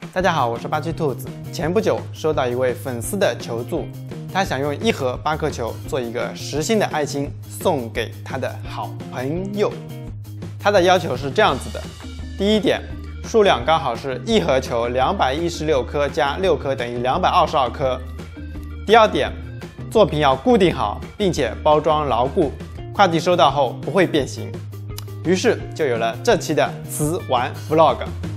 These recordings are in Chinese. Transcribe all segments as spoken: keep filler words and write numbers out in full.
大家好，我是八七兔子。前不久收到一位粉丝的求助，他想用一盒八颗球做一个实心的爱心送给他的好朋友。他的要求是这样子的：第一点，数量刚好是一盒球两百一十六颗加六颗等于两百二十二颗。第二点，作品要固定好，并且包装牢固，快递收到后不会变形。于是就有了这期的瓷玩 vlog。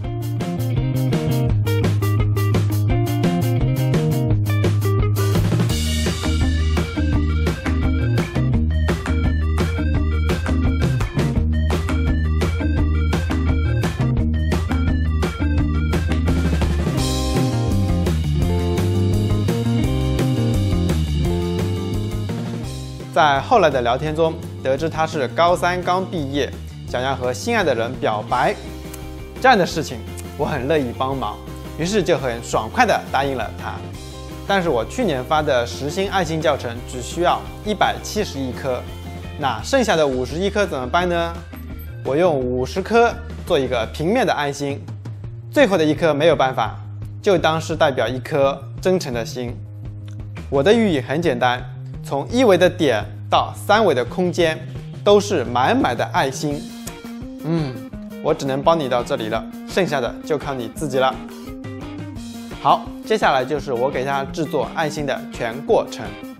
在后来的聊天中，得知他是高三刚毕业，想要和心爱的人表白，这样的事情我很乐意帮忙，于是就很爽快地答应了他。但是我去年发的实心爱心教程只需要一百七十一颗，那剩下的五十一颗怎么办呢？我用五十颗做一个平面的爱心，最后的一颗没有办法，就当是代表一颗真诚的心。我的寓意很简单，从一维的点到三维的空间，都是满满的爱心。嗯，我只能帮你到这里了，剩下的就靠你自己了。好，接下来就是我给他制作爱心的全过程。